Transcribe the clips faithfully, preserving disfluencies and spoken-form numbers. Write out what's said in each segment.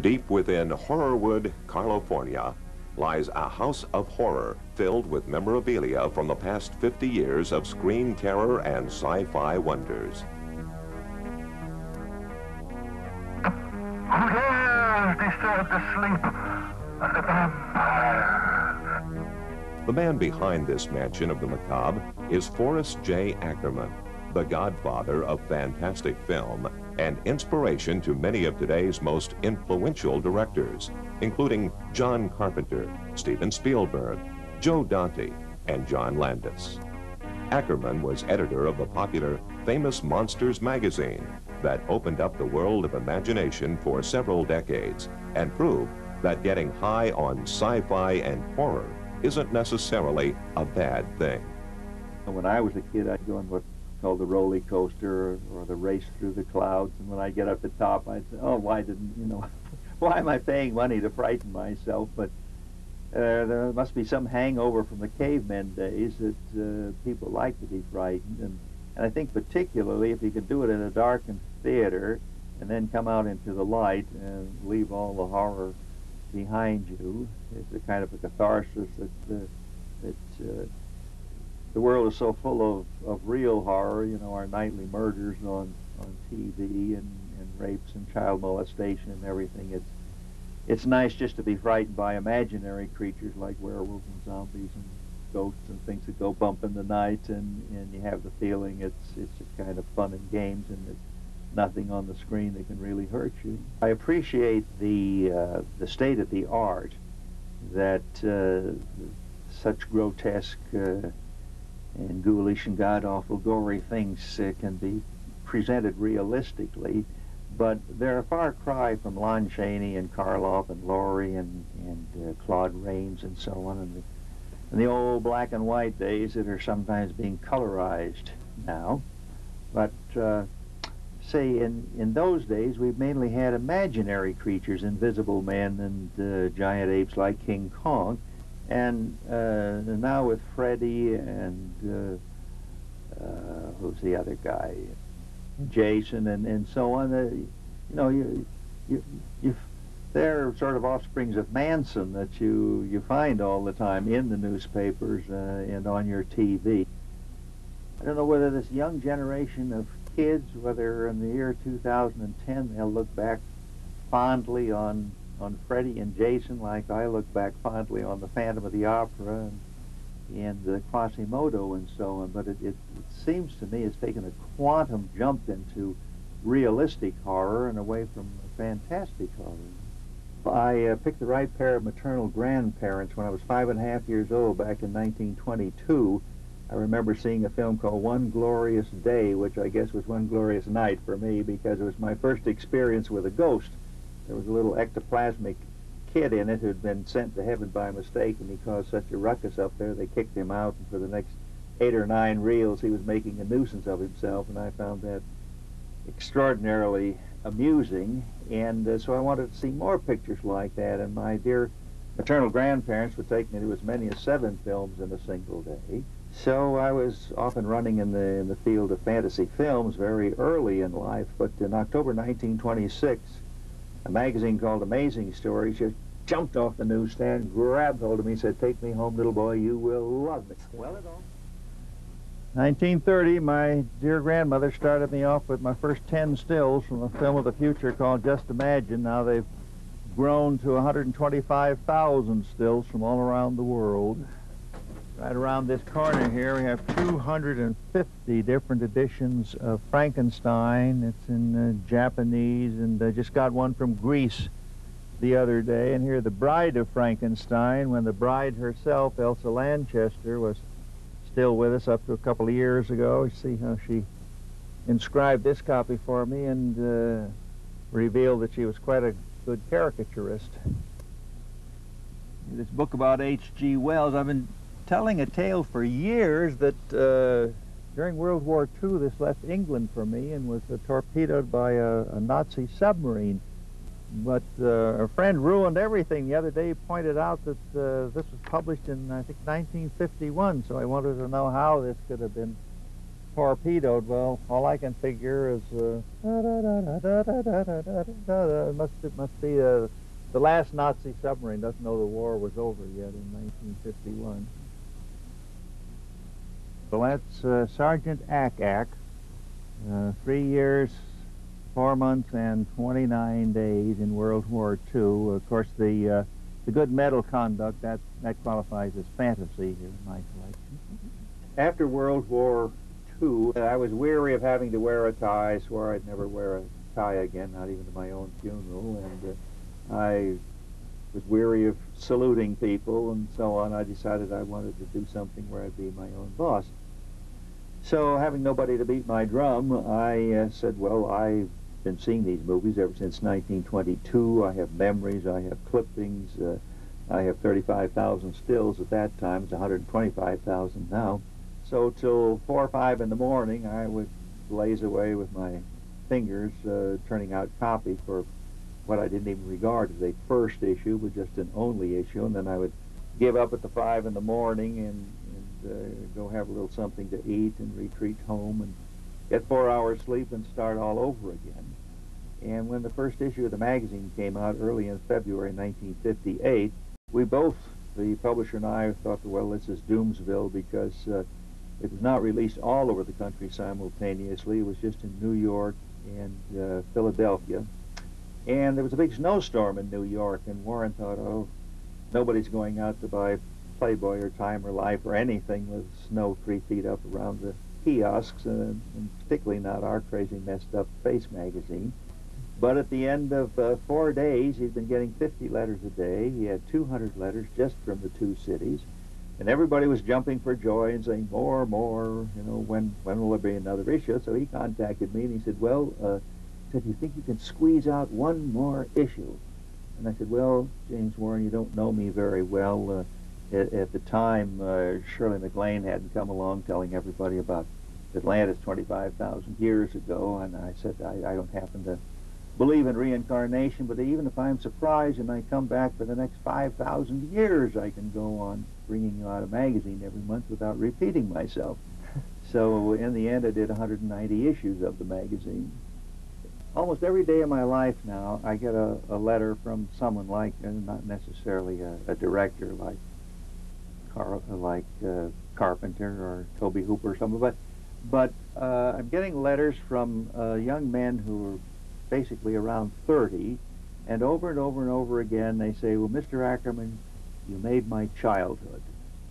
Deep within Horrorwood, California, lies a house of horror filled with memorabilia from the past fifty years of screen terror and sci-fi wonders. Who dares disturb the sleep of the vampire? The man behind this mansion of the macabre is Forrest J Ackerman, the godfather of fantastic film and inspiration to many of today's most influential directors, including John Carpenter, Steven Spielberg, Joe Dante, and John Landis. Ackerman was editor of the popular Famous Monsters magazine that opened up the world of imagination for several decades and proved that getting high on sci-fi and horror isn't necessarily a bad thing. When I was a kid, I'd go on what's called the roller coaster or the race through the clouds, and when I get up the top, I'd say, oh, why didn't, you know, why am I paying money to frighten myself? But uh, there must be some hangover from the cavemen days that uh, people like to be frightened, and, and I think particularly if you could do it in a darkened theater and then come out into the light and leave all the horror behind you, it's a kind of a catharsis that, uh, that uh, the world is so full of, of real horror, you know, our nightly murders on, on T V and, and rapes and child molestation and everything. It's, it's nice just to be frightened by imaginary creatures like werewolves and zombies and ghosts and things that go bump in the night, and, and you have the feeling it's, it's just kind of fun and games, and there's nothing on the screen that can really hurt you. I appreciate the, uh, the state of the art, that uh, such grotesque uh, and ghoulish and god-awful gory things uh, can be presented realistically, but they're a far cry from Lon Chaney and Karloff and Laurie and, and uh, Claude Rains and so on, and the, and the old black and white days that are sometimes being colorized now. But uh, say in, in those days we mainly had imaginary creatures, invisible men and uh, giant apes like King Kong. And uh, now with Freddy and uh, uh, who's the other guy, Jason and, and so on, uh, you know, you, you, you, they're sort of offsprings of Manson that you, you find all the time in the newspapers uh, and on your T V. I don't know whether this young generation of kids, whether in the year two thousand ten they'll look back fondly on on Freddy and Jason like I look back fondly on the Phantom of the Opera and, and the Quasimodo and so on, but it, it, it seems to me it's taken a quantum jump into realistic horror and away from fantastic horror. I uh, picked the right pair of maternal grandparents when I was five and a half years old back in nineteen twenty-two. I remember seeing a film called One Glorious Day, which I guess was one glorious night for me because it was my first experience with a ghost. There was a little ectoplasmic kid in it who'd been sent to heaven by mistake, and he caused such a ruckus up there they kicked him out, and for the next eight or nine reels he was making a nuisance of himself, and I found that extraordinarily amusing, and uh, so I wanted to see more pictures like that, and my dear maternal grandparents would take me to as many as seven films in a single day. So I was off and running in the, in the field of fantasy films very early in life, but in October nineteen twenty-six, a magazine called Amazing Stories just jumped off the newsstand, grabbed hold of me, and said, "Take me home, little boy, you will love me." Well, it all. nineteen thirty, my dear grandmother started me off with my first ten stills from a film of the future called Just Imagine. Now they've grown to one hundred twenty-five thousand stills from all around the world. Right around this corner here, we have two hundred fifty different editions of Frankenstein. It's in uh, Japanese, and I just got one from Greece the other day. And here, The Bride of Frankenstein, when the bride herself, Elsa Lanchester, was still with us up to a couple of years ago. You see how she inscribed this copy for me and uh, revealed that she was quite a good caricaturist. This book about H G Wells, I've been telling a tale for years that uh, during World War Two this left England for me and was uh, torpedoed by a, a Nazi submarine. But uh, a friend ruined everything. The other day he pointed out that uh, this was published in, I think, nineteen fifty-one, so I wanted to know how this could have been torpedoed. Well, all I can figure is uh, it must it must be uh, the last Nazi submarine doesn't know the war was over yet in nineteen fifty-one. Well, that's uh, Sergeant Ack-Ack, uh, three years, four months, and twenty-nine days in World War Two. Of course, the uh, the good medal conduct that that qualifies as fantasy here in my collection. After World War Two, I was weary of having to wear a tie. I swore I'd never wear a tie again, not even to my own funeral, and uh, I was weary of saluting people and so on. I decided I wanted to do something where I'd be my own boss. So, having nobody to beat my drum, I uh, said, well, I've been seeing these movies ever since nineteen twenty-two. I have memories, I have clippings, uh, I have thirty-five thousand stills at that time. It's one hundred twenty-five thousand now. So, till four or five in the morning, I would blaze away with my fingers, uh, turning out copy for what I didn't even regard as a first issue, but just an only issue, and then I would give up at the five in the morning and Uh, go have a little something to eat and retreat home and get four hours sleep and start all over again. And when the first issue of the magazine came out early in February nineteen fifty-eight, we both, the publisher and I, thought, well, this is Doomsville, because uh, it was not released all over the country simultaneously. It was just in New York and uh, Philadelphia. And there was a big snowstorm in New York, and Warren thought, oh, nobody's going out to buy Playboy or Time or Life or anything with snow three feet up around the kiosks, and, and particularly not our crazy messed up Face magazine. But at the end of uh, four days, he'd been getting fifty letters a day. He had two hundred letters just from the two cities, and everybody was jumping for joy and saying, more, more, you know, when when will there be another issue? So he contacted me and he said, well, uh, said, you think you can squeeze out one more issue? And I said, well, James Warren, you don't know me very well. Uh, At, at the time, uh, Shirley MacLaine hadn't come along telling everybody about Atlantis twenty-five thousand years ago, and I said, I, I don't happen to believe in reincarnation, but even if I'm surprised and I come back for the next five thousand years, I can go on bringing you out a magazine every month without repeating myself. So in the end, I did one hundred ninety issues of the magazine. Almost every day of my life now, I get a, a letter from someone like, and not necessarily a, a director like Car like uh, Carpenter or Toby Hooper or something, but but uh, I'm getting letters from uh, young men who are basically around thirty, and over and over and over again they say, well, Mister Ackerman, you made my childhood.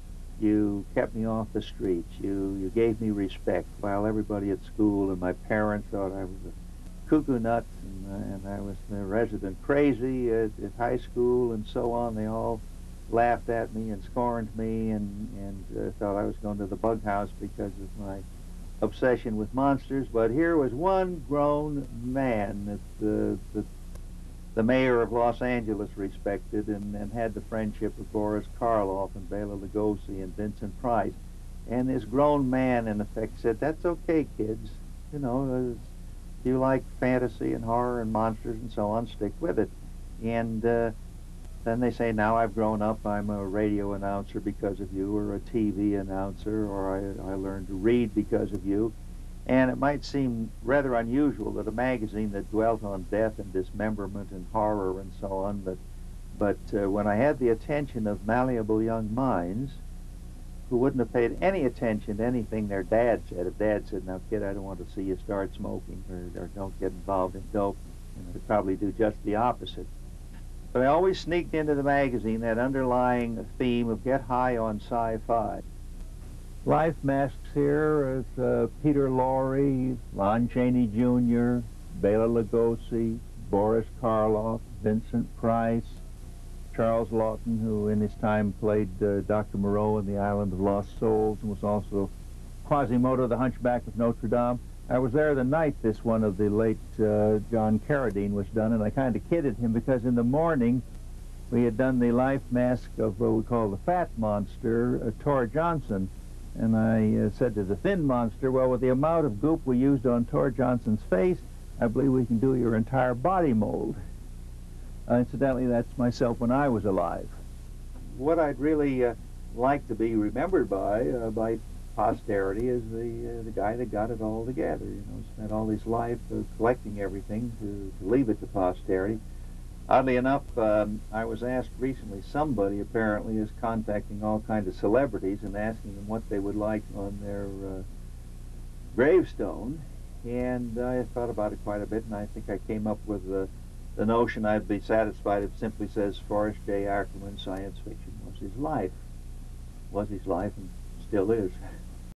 You kept me off the streets. You you gave me respect while everybody at school and my parents thought I was a cuckoo nut, and, uh, and I was the resident crazy at, at high school and so on. They all laughed at me and scorned me, and, and uh, thought I was going to the bug house because of my obsession with monsters. But here was one grown man that the, the, the mayor of Los Angeles respected, and, and had the friendship of Boris Karloff and Bela Lugosi and Vincent Price. And this grown man, in effect, said, that's okay, kids. You know, uh, if you like fantasy and horror and monsters and so on, stick with it. And uh, then they say, now I've grown up, I'm a radio announcer because of you, or a T V announcer, or I, I learned to read because of you. And it might seem rather unusual that a magazine that dwelt on death and dismemberment and horror and so on, but, but uh, when I had the attention of malleable young minds who wouldn't have paid any attention to anything their dad said. If Dad said, now kid, I don't want to see you start smoking, or, or don't get involved in dope, you know, they'd probably do just the opposite. But I always sneaked into the magazine that underlying theme of get high on sci-fi. Life masks here is uh, Peter Lorre, Lon Chaney Junior, Bela Lugosi, Boris Karloff, Vincent Price, Charles Lawton, who in his time played uh, Doctor Moreau in The Island of Lost Souls and was also Quasimodo, the Hunchback of Notre Dame. I was there the night this one of the late uh, John Carradine was done, and I kind of kidded him because in the morning we had done the life mask of what we call the Fat Monster, uh, Tor Johnson. And I uh, said to the Thin Monster, well, with the amount of goop we used on Tor Johnson's face, I believe we can do your entire body mold. Uh, incidentally, that's myself when I was alive. What I'd really uh, like to be remembered by, uh, by posterity as the uh, the guy that got it all together. You know, spent all his life uh, collecting everything to, to leave it to posterity. Oddly enough, um, I was asked recently, somebody apparently is contacting all kinds of celebrities and asking them what they would like on their uh, gravestone. And I thought about it quite a bit, and I think I came up with the, the notion I'd be satisfied if it simply says Forrest J Ackerman, science fiction was his life. Was his life and still is.